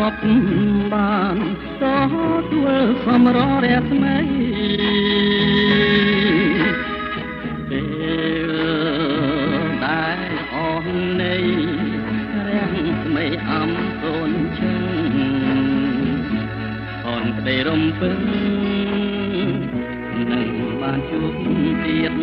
ប់បានក៏ធ្វើសម្ររះថ្មីពេលដែលអស់នៃរាំងថ្មីអំសូនជឹងអនក្តីរំពឹងនឹងបានជួបទៀត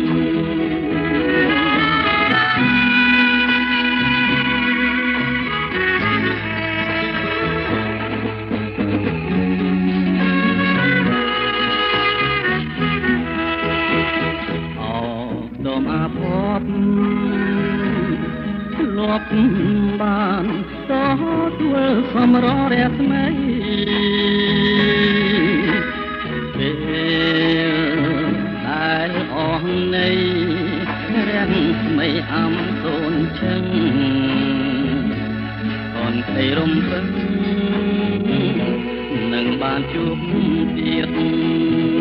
លប់បានក៏ធ្វើសម្ររះថ្មីពេលដែលអស់នៃរាំងថ្មីអំសូនជឹងអនក្តីរំពឹងនឹងបានជួបទៀត